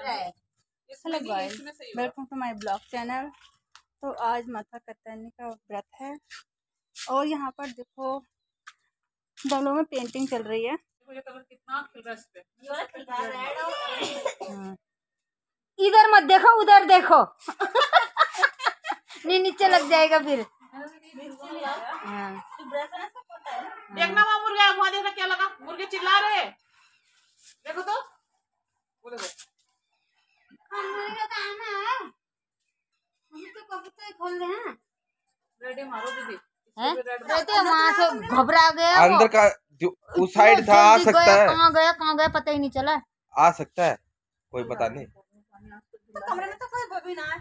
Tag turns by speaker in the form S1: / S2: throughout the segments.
S1: Hello guys, welcome to my blog channel. तो आज माता कत्यानी का व्रत है और यहाँ पर देखो गमलों में पेंटिंग चल रही है। इधर मत देखो, उधर देखो। नहीं, नीचे लग जाएगा फिर।
S2: देखना वहाँ मुर्गा, वहाँ देखना क्या लगा, मुर्गे चिल्ला रहे, देखो तो
S1: खोल रहे हैं।
S2: रेडी मारो दीदी,
S1: वहाँ से घबरा गया।
S3: अंदर का उस साइड था, आ सकता है।
S1: कहाँ गया पता ही नहीं चला।
S3: आ सकता है, कोई पता नहीं।
S1: तो कमरे में तो कोई भी ना है।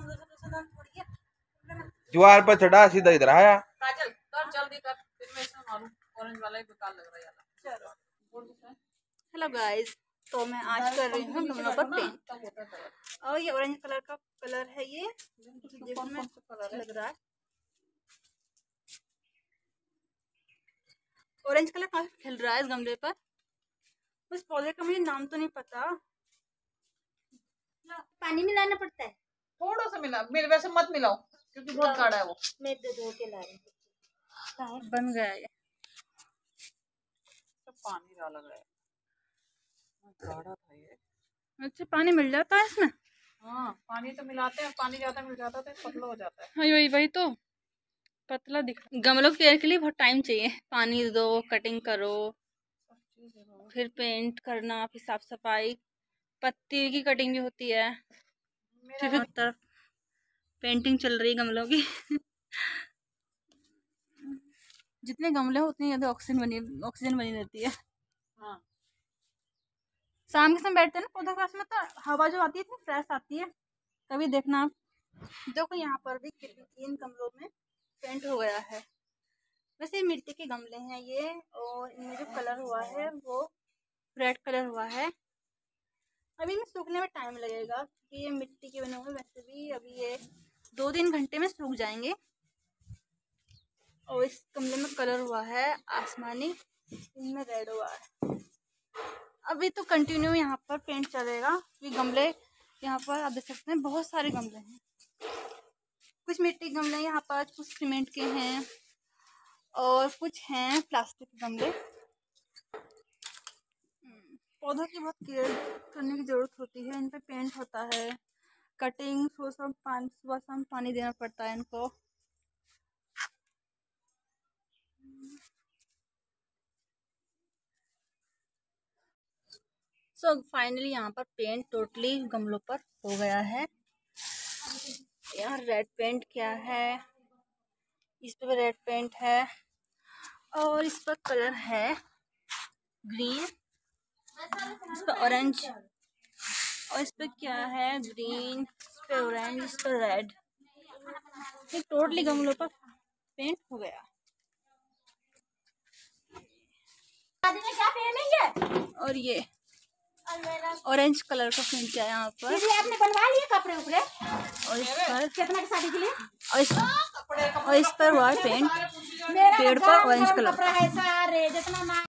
S3: दीवार पर चढ़ा, सीधा इधर आया।
S2: काजल कर जल्दी कर, फिर मैं इसमें मारूं। ऑरेंज वाला ही बेकार लग रहा है यार।
S1: हेलो गाइस, तो मैं आज कर रही हूँ गमलों पर पेंट और ये ऑरेंज कलर का कलर है। ये देखने लग रहा है ऑरेंज कलर काफी खिल रहा है इस गमले पर। उस पौधे का मुझे नाम तो नहीं पता। पानी मिलाना पड़ता है,
S2: थोड़ा सा मिला, मेरे वैसे मत मिलाओ क्योंकि बहुत गाढ़ा है वो।
S1: मैं धो के ला रही हूँ। बन गया ये,
S2: सब पानी डाला गया है, गाढ़ा था ये।
S1: अच्छा पानी मिल जाता है इसमें।
S2: हाँ पानी तो मिलाते हैं, पानी ज्यादा मिल जाता है तो पतला हो जाता है।
S1: हाँ वही तो पतला दिखा। गमलों की केयर के लिए बहुत टाइम चाहिए। पानी दो, कटिंग करो, फिर पेंट करना, फिर साफ सफाई, पत्ती की कटिंग भी होती है। फिर तरफ पेंटिंग चल रही है गमलों की। जितने गमले हो उतनी ज्यादा ऑक्सीजन बनी रहती है।
S2: हाँ
S1: शाम के समय बैठते हैं ना पौधों के पास में, तो हवा जो आती है इतनी फ्रेश आती है। कभी देखना आप। देखो यहाँ पर भी 3 गमलों में पेंट हो गया है। वैसे मिट्टी के गमले हैं ये, और इनमें जो कलर हुआ है वो रेड कलर हुआ है। अभी इनमें सूखने में टाइम लगेगा क्योंकि ये मिट्टी के बने हुए। वैसे भी अभी ये 2-3 घंटे में सूख जाएंगे। और इस गमले में कलर हुआ है आसमानी, इनमें रेड हुआ है। अभी तो कंटिन्यू यहाँ पर पेंट चलेगा। ये गमले यहाँ पर आप देख सकते हैं, बहुत सारे गमले हैं। कुछ मिट्टी के गमले यहाँ पर, कुछ सीमेंट के हैं और कुछ हैं प्लास्टिक के गमले। पौधों की बहुत केयर करने की ज़रूरत होती है। इन पे पेंट होता है, कटिंग, सुबह शाम पानी देना पड़ता है इनको। सो फाइनली यहाँ पर पेंट टोटली गमलों पर हो गया है। यहाँ रेड पेंट किया है, इस पे भी रेड पेंट है और इस पर कलर है ग्रीन, इस पर ऑरेंज, और इस पे क्या है ग्रीन, इस पे ऑरेंज, इस पे रेड। ये टोटली गमलों पर पेंट हो गया। और ये ऑरेंज कलर का पेंट किया यहाँ पर। आपने बनवा लिए कपड़े उपड़े, और इस पर कितना की शादी के लिए, और इस पर हुआ पेंट पेड़ पर ऑरेंज कलर का।